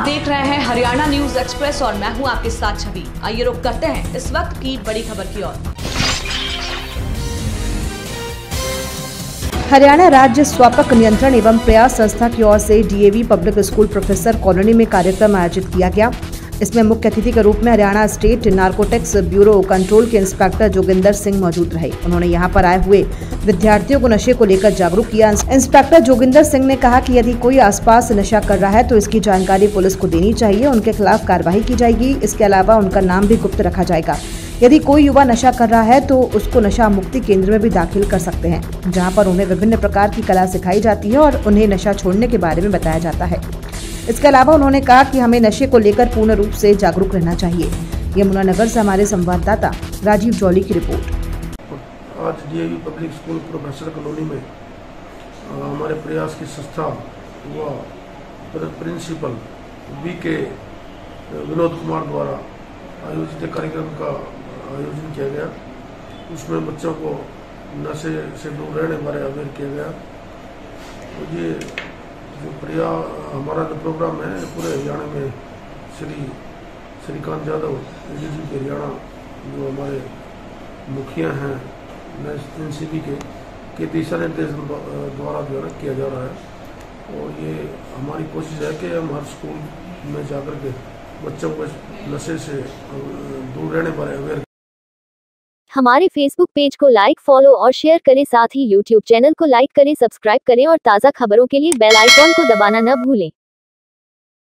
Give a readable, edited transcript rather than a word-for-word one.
देख रहे हैं हरियाणा न्यूज एक्सप्रेस और मैं हूं आपके साथ छवि। आइए रुक करते हैं इस वक्त की बड़ी खबर की ओर। हरियाणा राज्य स्वापक नियंत्रण एवं प्रयास संस्था की ओर से DAV public school professor colony में कार्यक्रम आयोजित किया गया। इसमें मुख्य अतिथि के रूप में Haryana state narcotics bureau control के इंस्पेक्टर जोगिंदर सिंह मौजूद रहे। उन्होंने यहां पर आए हुए विद्यार्थियों को नशे को लेकर जागरूक किया। इंस्पेक्टर जोगिंदर सिंह ने कहा कि यदि कोई आसपास नशा कर रहा है तो इसकी जानकारी पुलिस को देनी चाहिए, उनके खिलाफ कार्रवाई की जाएगी। इसके अलावा उनका नाम भी गुप्त रखा जाएगा। यदि कोई युवा नशा कर रहा है तो उसको नशा मुक्ति केंद्र में भी दाखिल कर सकते हैं, जहां पर उन्हें विभिन्न प्रकार की कला सिखाई जाती है और उन्हें नशा छोड़ने के बारे में बताया जाता है। इसके अलावा उन्होंने कहा कि हमें नशे को लेकर पूर्ण रूप से जागरूक रहना चाहिए। यमुनानगर से हमारे संवाददाता राजीव जौली की रिपोर्ट। आज DAV public school professor colony में हमारे प्रयास की संस्था व प्रिंसिपल बीके विनोद कुमार द्वारा आयोजित कार्यक्रम का आयोजन किया गया। उसमें बच्चों को नशे से दूर रहने बारे अवेयर किया गया। तो ये जो हमारा जो प्रोग्राम है पूरे हरियाणा में श्रीकांत यादव डीजी हरियाणा जो हमारे मुखिया हैं एनसीबी के दिशा निर्देश द्वारा जो है किया जा रहा है। और ये हमारी कोशिश है कि हम हर स्कूल में जाकर के बच्चों को नशे से दूर रहने पर अवेयर। हमारे फेसबुक पेज को लाइक, फॉलो और शेयर करें। साथ ही यूट्यूब चैनल को लाइक करें, सब्सक्राइब करें और ताज़ा खबरों के लिए बेल आइकॉन को दबाना न भूलें।